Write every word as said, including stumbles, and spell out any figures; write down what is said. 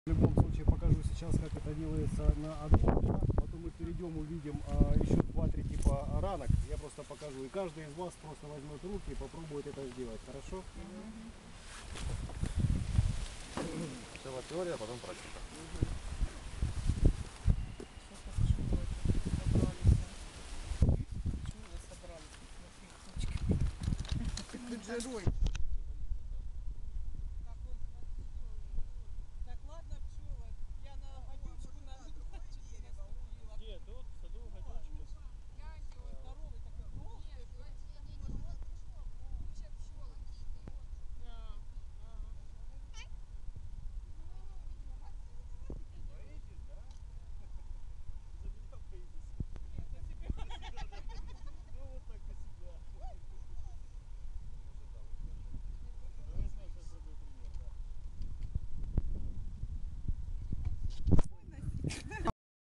В любом случае покажу сейчас, как это делается на одном, да? Потом мы перейдем, увидим а, еще два-три типа ранок. Я просто покажу. И каждый из вас просто возьмет руки и попробует это сделать. Хорошо? Сначала теория, а потом практика. Тут же роль.